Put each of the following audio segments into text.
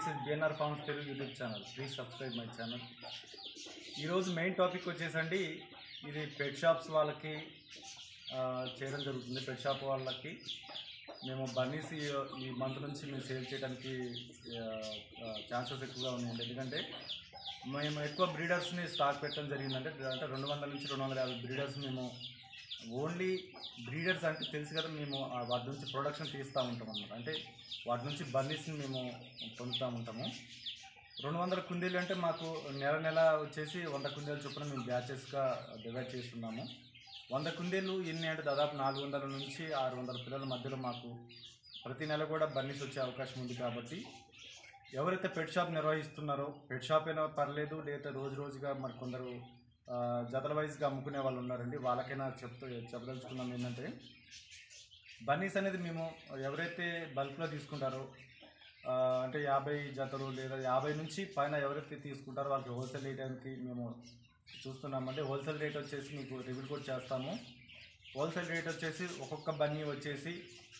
This is BNR farms Telugu YouTube channel. Please subscribe my channel. ఈరోజు main topic వచ్చేసండి, ఇది పెట్ shops వాళ్ళకి చేయడం జరుగుతుంది. పెట్ షాప్ వాళ్ళకి మేము బన్నీస్ ఈ మంత్ నుంచి మేము సేల్ చేయడానికి ఛాన్సెస్ ఎక్కువగా ఉన్నాయండి. ఎందుకంటే మేము ఎక్కువ బ్రీడర్స్ని స్టాక్ పెట్టడం జరిగిందంటే 200 నుంచి 250 బ్రీడర్స్ మేము ఓన్లీ బ్రీడర్స్ అంటే తెలుసు కదా, మేము వాటి నుంచి ప్రొడక్షన్ తీస్తూ ఉంటాం అన్నమాట. అంటే వాటి నుంచి బన్నీస్ని మేము పొందుతూ ఉంటాము. 200 కుందేలు అంటే మాకు నెల వచ్చేసి 100 కుందేలు చొప్పున మేము బ్యాచెస్గా డివైడ్ చేస్తున్నాము. 100 కుందేలు ఎన్ని అంటే దాదాపు 400 నుంచి 600 పిల్లల మధ్యలో మాకు ప్రతి నెల కూడా బన్నీస్ వచ్చే అవకాశం ఉంది. కాబట్టి ఎవరైతే పెట్ షాప్ నిర్వహిస్తున్నారో, పెట్ షాప్ అయినా పర్లేదు, లేదా రోజుగా మరి కొందరు జతల వైజ్గా అమ్ముకునే వాళ్ళు ఉన్నారండి, వాళ్ళకైనా చెప్పదలుచుకున్నాం ఏంటంటే, బన్నీస్ అనేది మేము ఎవరైతే బల్క్లో తీసుకుంటారో, అంటే 50 జతలు లేదా 50 నుంచి పైన ఎవరైతే తీసుకుంటారో వాళ్ళకి హోల్సేల్ రేటానికి మేము చూస్తున్నామంటే, హోల్సేల్ రేట్ వచ్చేసి మీకు రివ్యూ కూడా చేస్తాము. హోల్సేల్ రేట్ వచ్చేసి ఒక్కొక్క బన్నీ వచ్చేసి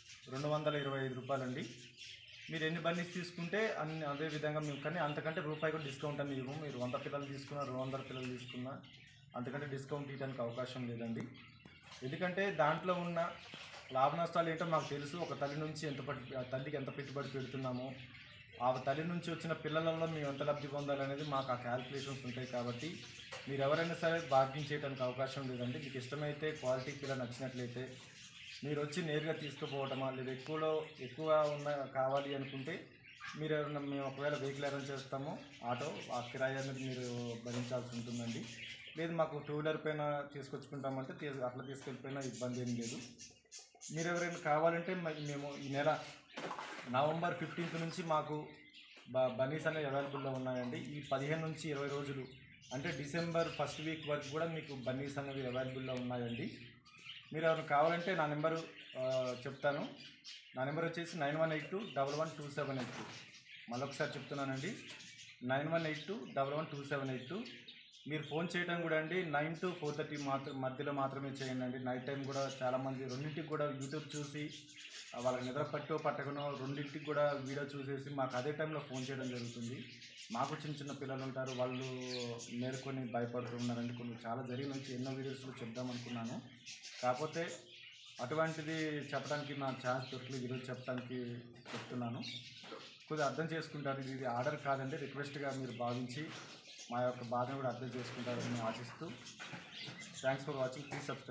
225 రూపాయలండి. మీరు ఎన్ని బన్నీస్ తీసుకుంటే అదే విధంగా మేము, కానీ అంతకంటే రూపాయి కూడా డిస్కౌంట్ అని ఇవ్వము. మీరు 100 పిల్లలు తీసుకున్నా, 200 పిల్లలు తీసుకున్నా అంతకంటే డిస్కౌంట్ ఇవ్వడానికి అవకాశం లేదండి. ఎందుకంటే దాంట్లో ఉన్న లాభ నష్టాలు ఏంటో మాకు తెలుసు. ఒక తల్లికి ఎంత పెట్టుబడి పెడుతున్నామో, ఆ తల్లి నుంచి వచ్చిన పిల్లలలో మేము ఎంత లబ్ధి పొందాలనేది మాకు ఆ క్యాల్కులేషన్స్ ఉంటాయి. కాబట్టి మీరు ఎవరైనా సరే బార్గింగ్ చేయడానికి అవకాశం లేదండి. మీకు ఇష్టమైతే, క్వాలిటీ పిల్ల నచ్చినట్లయితే మీరు వచ్చి నేరుగా తీసుకుపోవటమా, లేదా ఎక్కువ కావాలి అనుకుంటే మీరు ఎవరైనా, మేము ఒకవేళ వెహికల్ అరేంజ్ చేస్తాము, ఆటో, ఆ కిరాయి అనేది మీరు భరించాల్సి ఉంటుందండి. లేదు మాకు 2 వీలర్ పైన తీసుకొచ్చుకుంటామంటే అట్లా తీసుకెళ్ళిపోయినా ఇబ్బంది ఏం లేదు. మీరు ఎవరైనా కావాలంటే మేము ఈ నెల నవంబర్ 15th నుంచి మాకు బన్నీస్ అనేవి అవైలబుల్లో ఉన్నాయండి. ఈ 15 నుంచి 20 రోజులు అంటే డిసెంబర్ 1st వీక్ వరకు కూడా మీకు బన్నీస్ అనేవి అవైలబుల్లో ఉన్నాయండి. మీరు ఎవరైనా కావాలంటే నా నెంబరు చెప్తాను. నా నెంబర్ వచ్చేసి 9182112782. మళ్ళొకసారి చెప్తున్నానండి, 9182112782. మీరు ఫోన్ చేయడం కూడా అండి 9 to 4:30 మధ్యలో మాత్రమే చేయండి అండి. నైట్ టైం కూడా చాలామంది 2ంటికి కూడా యూట్యూబ్ చూసి వాళ్ళకి నిద్ర పట్టకనో 2ంటికి కూడా వీడియో చూసేసి మాకు అదే టైంలో ఫోన్ చేయడం జరుగుతుంది. మాకు చిన్న పిల్లలు ఉంటారు, వాళ్ళు మేలుకొని భయపడుతూ ఉన్నారండి. కొన్ని చాలా జరిగిన ఎన్నో వీడియోస్లో చెప్దామనుకున్నాను, కాకపోతే అటువంటిది చెప్పడానికి నాకు ఛాన్స్ దొరకలేదు. ఈరోజు చెప్తున్నాను. కొద్దిగా అర్థం చేసుకుంటారు. ఇది ఆర్డర్ కాదండి, రిక్వెస్ట్గా మీరు భావించి మా యొక్క బాధను కూడా అర్థం చేసుకుంటారని ఆశిస్తూ, thanks for watching. Please subscribe.